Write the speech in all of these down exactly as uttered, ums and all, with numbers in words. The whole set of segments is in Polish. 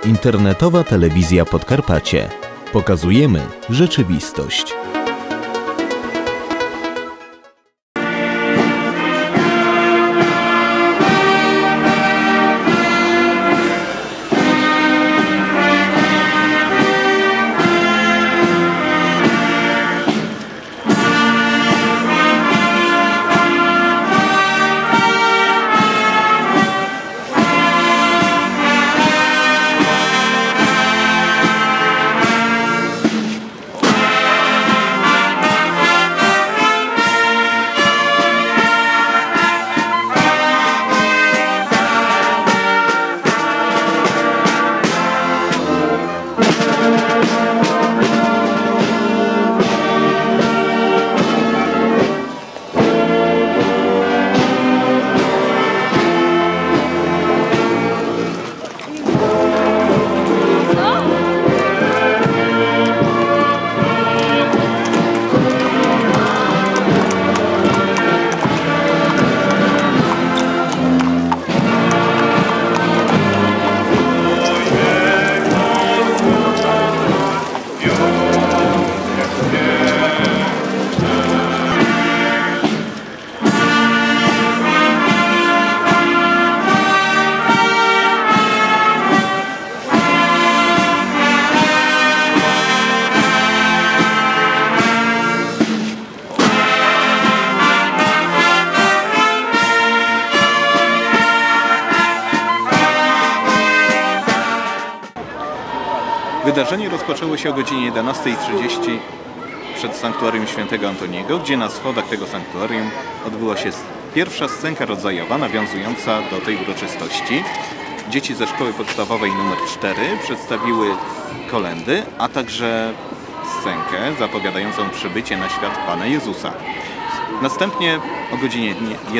Internetowa Telewizja Podkarpacie. Pokazujemy rzeczywistość. Wydarzenie rozpoczęło się o godzinie jedenastej trzydzieści przed sanktuarium świętego Antoniego, gdzie na schodach tego sanktuarium odbyła się pierwsza scenka rodzajowa nawiązująca do tej uroczystości. Dzieci ze szkoły podstawowej numer cztery przedstawiły kolędy, a także scenkę zapowiadającą przybycie na świat Pana Jezusa. Następnie o godzinie,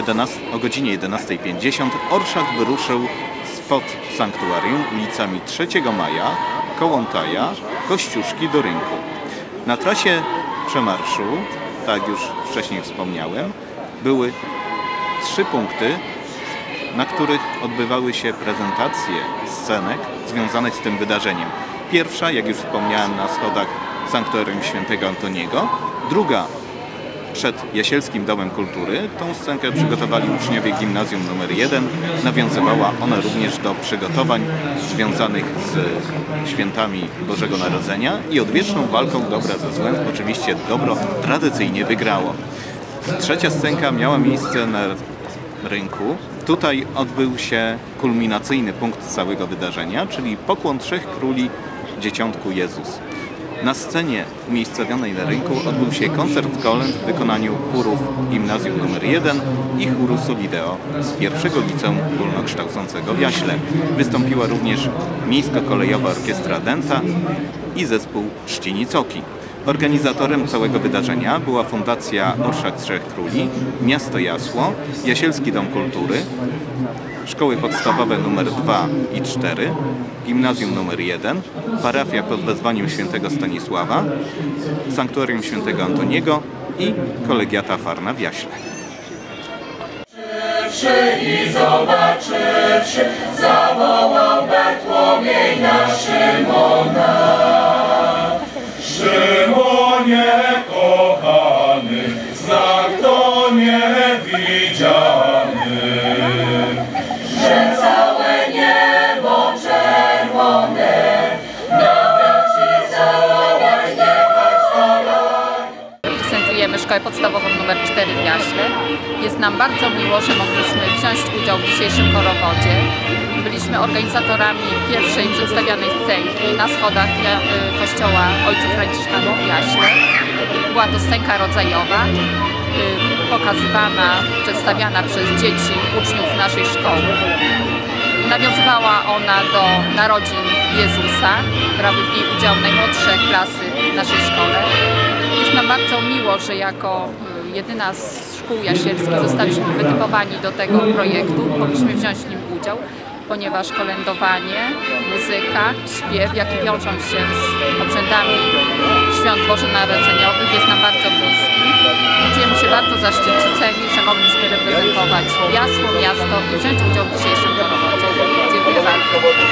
o godzinie jedenastej pięćdziesiąt orszak wyruszył spod sanktuarium ulicami trzeciego maja, Kołątaja, Kościuszki do Rynku. Na trasie przemarszu, tak już wcześniej wspomniałem, były trzy punkty, na których odbywały się prezentacje scenek związanych z tym wydarzeniem. Pierwsza, jak już wspomniałem, na schodach sanktuarium świętego Antoniego, druga przed Jasielskim Domem Kultury. Tą scenkę przygotowali uczniowie gimnazjum numer jeden. Nawiązywała ona również do przygotowań związanych z świętami Bożego Narodzenia i odwieczną walką dobra ze złem. Oczywiście dobro tradycyjnie wygrało. Trzecia scenka miała miejsce na rynku. Tutaj odbył się kulminacyjny punkt całego wydarzenia, czyli pokłon Trzech Króli Dzieciątku Jezus. Na scenie umiejscowionej na rynku odbył się koncert kolęd w wykonaniu chórów gimnazjum numer jeden i chóru Solideo z pierwszego liceum ogólnokształcącego w Jaśle. Wystąpiła również Miejsko-Kolejowa Orkiestra Dęta i zespół Trzcini-Coki. Organizatorem całego wydarzenia była Fundacja Orszak Trzech Króli, Miasto Jasło, Jasielski Dom Kultury, Szkoły podstawowe numer dwa i cztery, Gimnazjum numer jeden, Parafia pod wezwaniem świętego Stanisława, Sanktuarium świętego Antoniego i Kolegiata Farna w Jaśle. I zobaczywszy, zawołał Bartłomiej na Szymona. Szymonie kochany, znak to niewidziany, że całe niebo czerwone nabrać i zawołać, niechaj starają. Reprezentujemy Szkołę Podstawową numer cztery w Jaśle. Jest nam bardzo miło, że mogliśmy wziąć udział w dzisiejszym chorowodzie. Byliśmy organizatorami pierwszej przedstawianej scenki na schodach kościoła Ojców Franciszkanów w Jaśle. Była to scenka rodzajowa, pokazywana, przedstawiana przez dzieci, uczniów naszej szkoły. Nawiązywała ona do narodzin Jezusa. Brały w niej udział najmłodsze klasy w naszej szkole. Jest nam bardzo miło, że jako jedyna z szkół jasielskich zostaliśmy wytypowani do tego projektu. Mogliśmy wziąć w nim udział, ponieważ kolędowanie, muzyka, śpiew, jak i wiążą się z obrzędami świąt bożonarodzeniowych, jest nam bardzo bliski. Czujemy się bardzo zaszczyceni, że mogliśmy reprezentować Jasło, miasto i wziąć udział w dzisiejszym chorowodzie. Dziękuję bardzo.